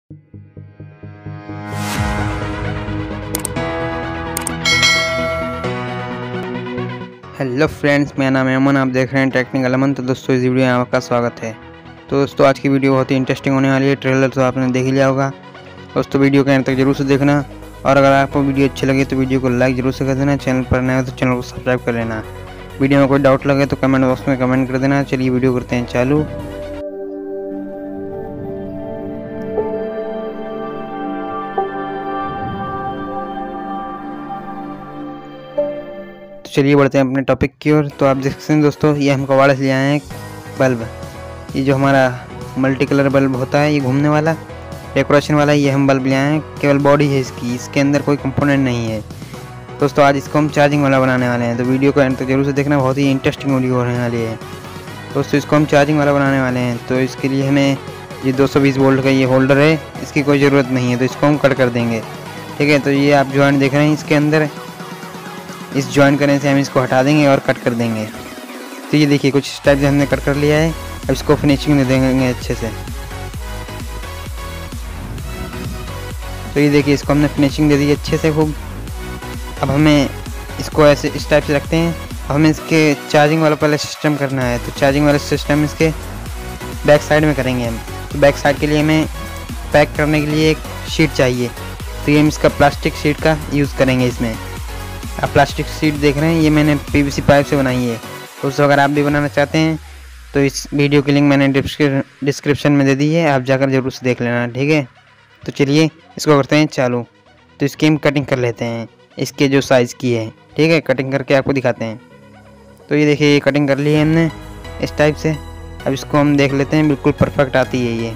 Hello friends, मेरा नाम है अमन। आप देख रहे हैं टेक्निकल अमन। तो दोस्तों, इस वीडियो में आपका स्वागत है। तो दोस्तों, आज की वीडियो बहुत ही इंटरेस्टिंग होने वाली है। ट्रेलर तो आपने देख ही लिया होगा। दोस्तों, वीडियो के अंत तक जरूर से देखना, और अगर आपको वीडियो अच्छी लगे तो वीडियो को लाइक जरूर से कर देना। चैनल पर नए हो तो चैनल को सब्सक्राइब कर लेना। वीडियो में कोई डाउट लगे तो कमेंट बॉक्स में कमेंट कर देना। चलिए वीडियो करते हैं चालू। चलिए बढ़ते हैं अपने टॉपिक की ओर। तो आप देख सकते हैं दोस्तों, ये हम कबाड़ से ले आए हैं बल्ब। ये जो हमारा मल्टी कलर बल्ब होता है, ये घूमने वाला डेकोरेशन वाला, ये हम बल्ब ले आए हैं। केवल बॉडी है इसकी, इसके अंदर कोई कंपोनेंट नहीं है। दोस्तों, आज इसको हम चार्जिंग वाला बनाने वाले हैं। तो वीडियो को एंड तक जरूर से देखना, बहुत ही इंटरेस्टिंग वीडियो होने वाली है। दोस्तों, इसको हम चार्जिंग वाला बनाने वाले हैं। तो इसके लिए हमें ये 220 वोल्ट का ये होल्डर है, इसकी कोई ज़रूरत नहीं है। तो इसको हम कट कर देंगे, ठीक है। तो ये आप जॉइंट देख रहे हैं, इसके अंदर इस ज्वाइन करने से हम इसको हटा देंगे और कट कर देंगे। तो ये देखिए, कुछ इस टाइप से हमने कट कर लिया है। अब इसको फिनिशिंग दे देंगे अच्छे से। तो ये देखिए, इसको हमने फिनिशिंग दे दी अच्छे से खूब। अब हमें इसको ऐसे इस टाइप से रखते हैं। अब हमें इसके चार्जिंग वाला पहले सिस्टम करना है। तो चार्जिंग वाला सिस्टम इसके बैक साइड में करेंगे हम। तो बैक साइड के लिए हमें पैक करने के लिए एक शीट चाहिए। तो ये हम इसका प्लास्टिक शीट का यूज़ करेंगे इसमें। आप प्लास्टिक शीट देख रहे हैं, ये मैंने पीवीसी पाइप से बनाई है। दोस्तों, अगर आप भी बनाना चाहते हैं तो इस वीडियो की लिंक मैंने डिस्क्रिप्शन में दे दी है, आप जाकर जरूर से देख लेना, ठीक है। तो चलिए इसको करते हैं चालू। तो इसकी हम कटिंग कर लेते हैं, इसके जो साइज़ की है, ठीक है। कटिंग करके आपको दिखाते हैं। तो ये देखिए, ये कटिंग कर ली है हमने इस टाइप से। अब इसको हम देख लेते हैं, बिल्कुल परफेक्ट आती है ये,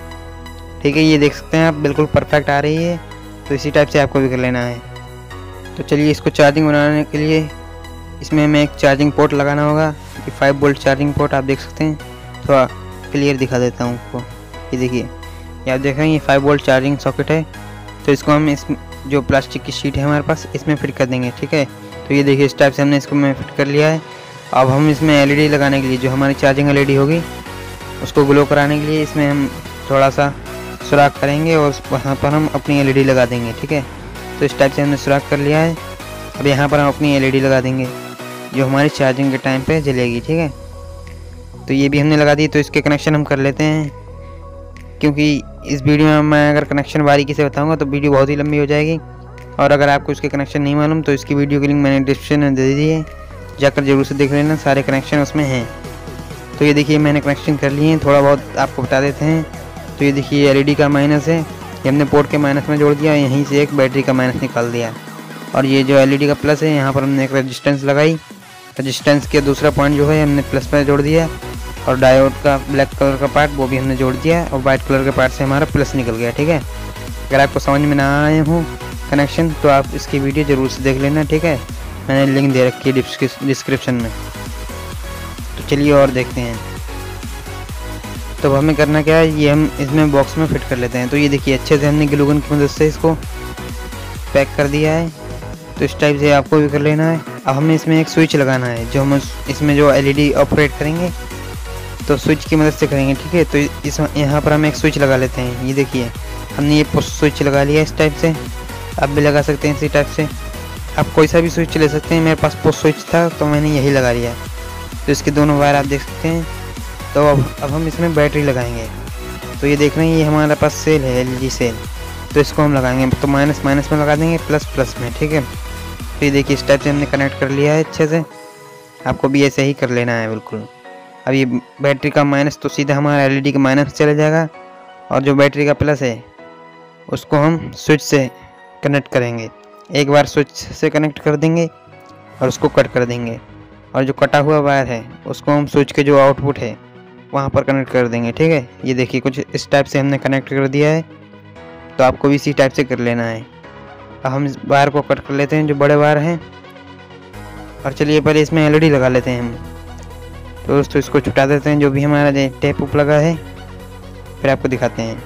ठीक है। ये देख सकते हैं आप, बिल्कुल परफेक्ट आ रही है। तो इसी टाइप से आपको भी कर लेना है। तो चलिए, इसको चार्जिंग बनाने के लिए इसमें हमें एक चार्जिंग पोर्ट लगाना होगा। ये 5 वोल्ट चार्जिंग पोर्ट आप देख सकते हैं। थोड़ा क्लियर दिखा देता हूँ आपको। ये देखिए, ये आप देख रहे हैं, ये 5 वोल्ट चार्जिंग सॉकेट है। तो इसको हम इस जो प्लास्टिक की शीट है हमारे पास, इसमें फिट कर देंगे, ठीक है। तो ये देखिए, इस टाइप से हमने इसको मैं फिट कर लिया है। अब हम इसमें LED लगाने के लिए, जो हमारी चार्जिंग LED होगी, उसको ग्लो कराने के लिए इसमें हम थोड़ा सा सुराख करेंगे और वहाँ पर हम अपनी LED लगा देंगे, ठीक है। तो इस टाइप से हमने सुराख कर लिया है। अब यहाँ पर हम अपनी LED लगा देंगे, जो हमारी चार्जिंग के टाइम पे जलेगी, ठीक है। तो ये भी हमने लगा दी। तो इसके कनेक्शन हम कर लेते हैं, क्योंकि इस वीडियो में मैं अगर कनेक्शन बारीकी से बताऊंगा तो वीडियो बहुत ही लंबी हो जाएगी। और अगर आपको इसके कनेक्शन नहीं मालूम तो इसकी वीडियो की लिंक मैंने डिस्क्रिप्शन में दे दी है, जाकर जरूर से देख लेना, सारे कनेक्शन उसमें हैं। तो ये देखिए, मैंने कनेक्शन कर लिए हैं। थोड़ा बहुत आपको बता देते हैं। तो ये देखिए, LED का माइनस है, ये हमने पोर्ट के माइनस में जोड़ दिया। यहीं से एक बैटरी का माइनस निकाल दिया। और ये जो LED का प्लस है, यहाँ पर हमने एक रेजिस्टेंस लगाई। रेजिस्टेंस के दूसरा पॉइंट जो है हमने प्लस पर जोड़ दिया। और डायोड का ब्लैक कलर का पार्ट, वो भी हमने जोड़ दिया। और वाइट कलर के पार्ट से हमारा प्लस निकल गया, ठीक है। अगर आपको समझ में ना आए हो कनेक्शन तो आप इसकी वीडियो ज़रूर से देख लेना, ठीक है। मैंने लिंक दे रखी है डिस्क्रिप्शन में। तो चलिए और देखते हैं। तो हमें करना क्या है, ये हम इसमें बॉक्स में फिट कर लेते हैं। तो ये देखिए, अच्छे से हमने ग्लू गन की मदद से इसको पैक कर दिया है। तो इस टाइप से आपको भी कर लेना है। अब हमें इसमें एक स्विच लगाना है, जो हम इसमें जो LED ऑपरेट करेंगे तो स्विच की मदद से करेंगे, ठीक है। तो इस यहाँ पर हम एक स्विच लगा लेते हैं। ये देखिए, हमने ये पुश स्विच लगा लिया इस टाइप से। आप भी लगा सकते हैं इसी टाइप से, आप कोई सा भी स्विच ले सकते हैं। मेरे पास पुश स्विच था तो मैंने यही लगा लिया। तो इसके दोनों वायर आप देख सकते हैं। तो अब हम इसमें बैटरी लगाएंगे। तो ये देख रहे हैं, ये हमारे पास सेल है, LG सेल। तो इसको हम लगाएंगे। तो माइनस माइनस में लगा देंगे, प्लस प्लस में, ठीक है। तो ये देखिए, इस टाइप से हमने कनेक्ट कर लिया है अच्छे से। आपको भी ऐसे ही कर लेना है बिल्कुल। अब ये बैटरी का माइनस तो सीधा हमारा LED के माइनस चला जाएगा, और जो बैटरी का प्लस है उसको हम स्विच से कनेक्ट करेंगे। एक बार स्विच से कनेक्ट कर देंगे और उसको कट कर देंगे। और जो कटा हुआ वायर है उसको हम स्विच के जो आउटपुट है वहाँ पर कनेक्ट कर देंगे, ठीक है। ये देखिए, कुछ इस टाइप से हमने कनेक्ट कर दिया है। तो आपको भी इसी टाइप से कर लेना है। अब हम इस वायर को कट कर लेते हैं, जो बड़े वायर हैं। और चलिए पहले इसमें LED लगा लेते हैं हम। तो दोस्तों, इसको छुटा देते हैं, जो भी हमारा टेप उप लगा है, फिर आपको दिखाते हैं।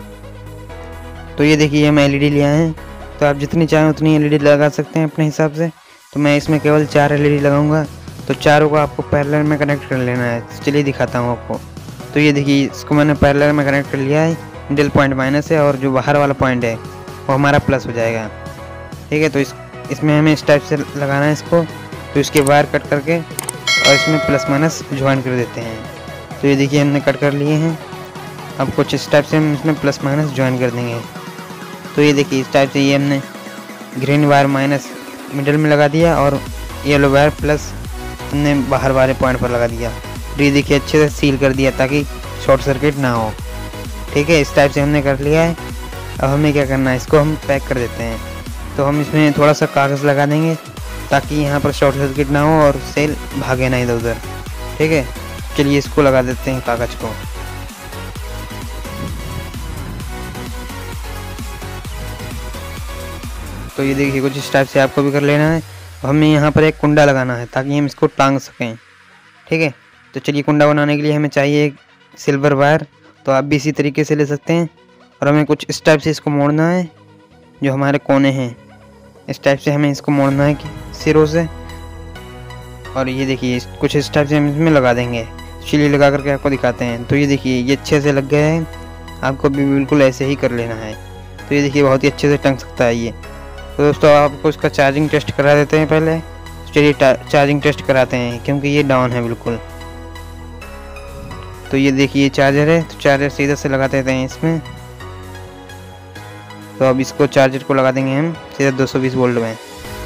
तो ये देखिए, हम LED ले आए हैं। तो आप जितनी चाहें उतनी LED लगा सकते हैं अपने हिसाब से। तो मैं इसमें केवल 4 LED लगाऊंगा। तो चारों को आपको पैरेलल में कनेक्ट कर लेना है। चलिए दिखाता हूँ आपको। तो ये देखिए, इसको मैंने पैरेलल में कनेक्ट कर लिया है। मिडिल पॉइंट माइनस है और जो बाहर वाला पॉइंट है वो हमारा प्लस हो जाएगा। ठीक है, तो इसमें हमें इस टाइप से लगाना है इसको। तो इसके वायर कट करके और इसमें प्लस माइनस ज्वाइन कर देते हैं। तो ये देखिए हमने कट कर लिए हैं। अब कुछ इस टाइप से हम इसमें प्लस माइनस ज्वाइन कर देंगे। तो ये देखिए इस टाइप से ये हमने ग्रीन वायर माइनस मिडिल में लगा दिया और येलो वायर प्लस हमने बाहर वाले पॉइंट पर लगा दिया। तो ये देखिए अच्छे से सील कर दिया ताकि शॉर्ट सर्किट ना हो। ठीक है, इस टाइप से हमने कर लिया है। अब हमें क्या करना है, इसको हम पैक कर देते हैं। तो हम इसमें थोड़ा सा कागज़ लगा देंगे ताकि यहाँ पर शॉर्ट सर्किट ना हो और सेल भागे ना इधर उधर। ठीक है, चलिए इसको लगा देते हैं कागज़ को। तो ये देखिए कुछ इस टाइप से आपको भी कर लेना है। हमें यहाँ पर एक कुंडा लगाना है ताकि हम इसको टांग सकें। ठीक है, तो चलिए कुंडा बनाने के लिए हमें चाहिए एक सिल्वर वायर। तो आप भी इसी तरीके से ले सकते हैं और हमें कुछ इस टाइप से इसको मोड़ना है। जो हमारे कोने हैं इस टाइप से हमें इसको मोड़ना है कि सिरों से। और ये देखिए कुछ इस टाइप से हम इसमें लगा देंगे। चलिए लगा करके आपको दिखाते हैं। तो ये देखिए ये अच्छे से लग गया है। आपको भी बिल्कुल ऐसे ही कर लेना है। तो ये देखिए बहुत ही अच्छे से टंग सकता है ये। तो दोस्तों आपको इसका चार्जिंग टेस्ट करा देते हैं पहले। चलिए चार्जिंग टेस्ट कराते हैं क्योंकि ये डाउन है बिल्कुल। तो ये देखिए ये चार्जर है। तो चार्जर सीधा से लगा देते हैं इसमें। तो अब इसको चार्जर को लगा देंगे हम सीधा 220 वोल्ट में।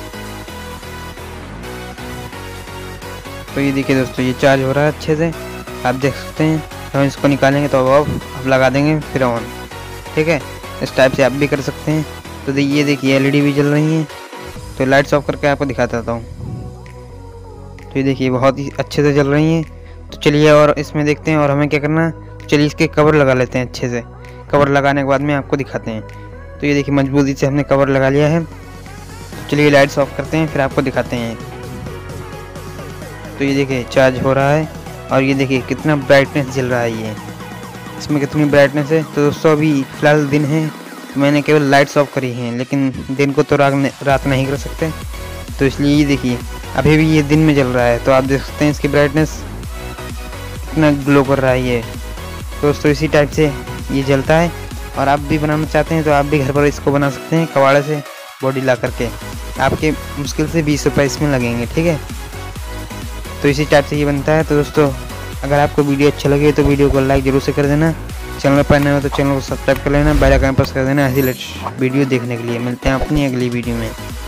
तो ये देखिए दोस्तों ये चार्ज हो रहा है अच्छे से, आप देख सकते हैं। तो हम इसको निकालेंगे तो अब लगा देंगे फिर ऑन। ठीक है, इस टाइप से आप भी कर सकते हैं। तो ये देखिए एलईडी भी जल रही हैं। तो लाइट्स ऑफ करके आपको दिखाता हूँ। तो ये देखिए बहुत ही अच्छे से जल रही हैं। तो चलिए और इसमें देखते हैं और हमें क्या करना है। चलिए इसके कवर लगा लेते हैं अच्छे से। कवर लगाने के बाद में आपको दिखाते हैं। तो ये देखिए मजबूती से हमने कवर लगा लिया है। तो चलिए लाइट्स ऑफ करते हैं फिर आपको दिखाते हैं। तो ये देखिए चार्ज हो रहा है और ये देखिए कितना ब्राइटनेस जल रहा है। ये इसमें कितनी ब्राइटनेस है। तो दोस्तों अभी फ़िलहाल दिन है तो मैंने केवल लाइट्स ऑफ करी हैं, लेकिन दिन को तो रात नहीं कर सकते। तो इसलिए ये देखिए अभी भी ये दिन में जल रहा है। तो आप देख सकते हैं इसकी ब्राइटनेस कितना ग्लो कर रहा है ये। दोस्तों इसी टाइप से ये जलता है। और आप भी बनाना चाहते हैं तो आप भी घर पर इसको बना सकते हैं कबाड़े से बॉडी ला करके। आपके मुश्किल से 20 रुपये इसमें लगेंगे। ठीक है, तो इसी टाइप से ये बनता है। तो दोस्तों अगर आपको वीडियो अच्छा लगे तो वीडियो को लाइक जरूर से कर देना। चैनल पर नए हो तो चैनल को सब्सक्राइब कर लेना, बेल आइकन प्रेस कर देना ऐसी लेटेस्ट वीडियो देखने के लिए। मिलते हैं अपनी अगली वीडियो में।